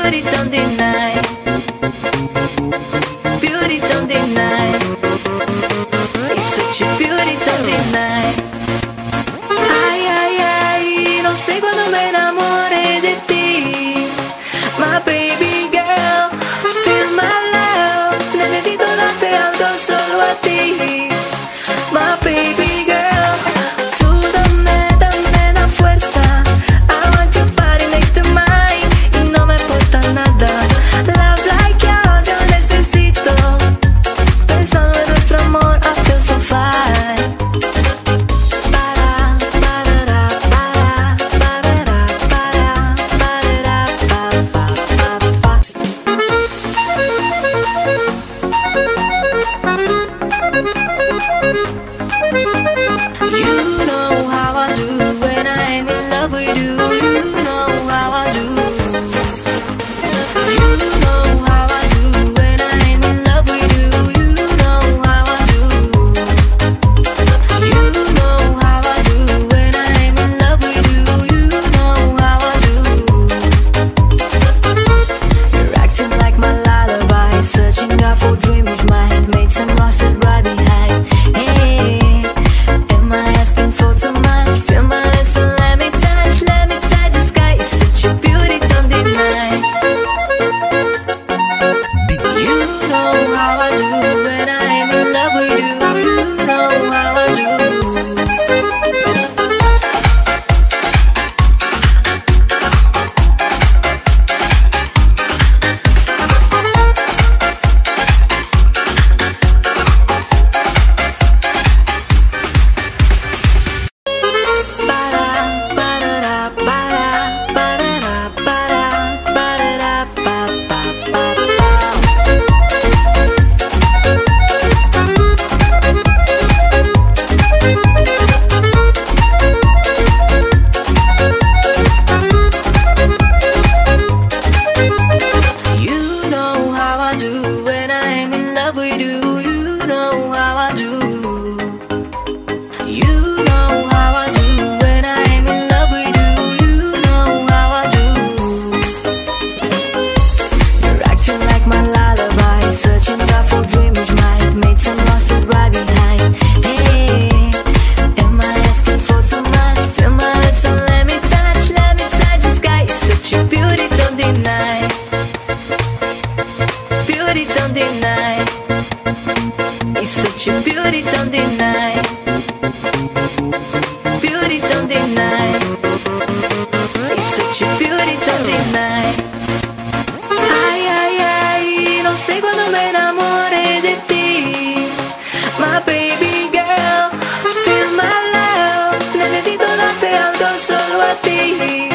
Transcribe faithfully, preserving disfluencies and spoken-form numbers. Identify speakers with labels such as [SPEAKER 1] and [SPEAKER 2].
[SPEAKER 1] beauty don't deny, beauty don't deny. It's such a beauty don't deny. Ay, ay, ay, no sé cuándo me enamoré de ti, my baby girl, feel my love. Necesito darte algo solo a ti, my baby girl. Tú dame, dame la fuerza. I want your body next to mine y no me importa nada. Love like yours yo necesito. Pensando en nuestro amor, I feel so fine. Para, para, para, para, para, para, para, pa, pa, pa. You know how I do when I'm in love with you. You know how I do. You know how I do when I'm in love with you. You know how I do. You know how I do when I'm in love with you. You know how I do. You're acting like my lullaby, searching out for dream which my head made some rusted right behind. Hey, am I asking for too much? Feel my lips and let me touch, let me touch the sky. It's such a beauty, don't deny. You know how I do when I'm in love with you. You know how I do. You know how I do when I'm in love with you. You know how I do. You know how I do when I'm in love with you. You know how I do. You're acting like my lullaby, searching out for dream which my head made some rusted right behind. Hey, am I asking for too much? Feel my lips and let me touch, let me touch the sky. It's such a beauty, don't deny. Beauty don't deny. It's such a beauty don't deny. Beauty don't deny. It's such a beauty don't deny. Ay, ay, ay, no sé cuándo me enamoré de ti, my baby girl, feel my love. Necesito darte algo solo a ti.